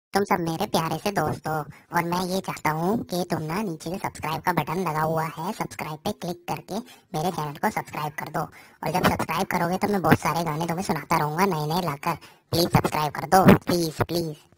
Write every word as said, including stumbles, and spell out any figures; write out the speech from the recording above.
तुम सब मेरे प्यारे से दोस्त हो और मैं ये चाहता हूँ कि तुम ना नीचे सब्सक्राइब का बटन लगा हुआ है, सब्सक्राइब पे क्लिक करके मेरे चैनल को सब्सक्राइब कर दो। और जब सब्सक्राइब करोगे तो मैं बहुत सारे गाने तुम्हें सुनाता रहूंगा नए नए लाकर। प्लीज सब्सक्राइब कर दो, प्लीज प्लीज।